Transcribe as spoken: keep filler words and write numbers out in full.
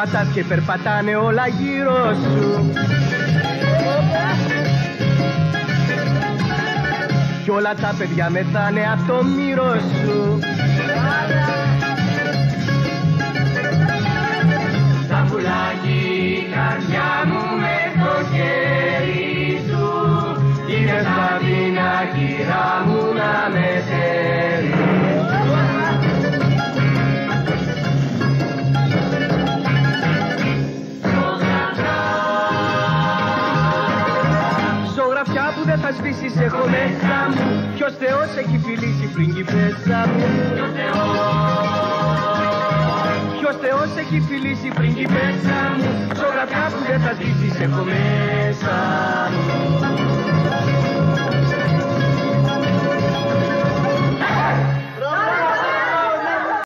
περπατάς και περπατάνε όλα γύρω σου. Κι όλα τα παιδιά μετάνε απ' το μύρος σου. Σαν πουλάκι η καρδιά μου με το χέρι σου είναι σαν την άκυρα μου να με θέλει. Ζωγραφιά που δεν θα σβήσεις έχω μέσα μου. Ποιος Θεός έχει φιλήσει πριγκιπέσσα μου. Ποιος Θεός έχει φιλήσει πριγκιπέσσα μου. Ζωγραφιά που δεν θα σβήσεις έχω μέσα μου.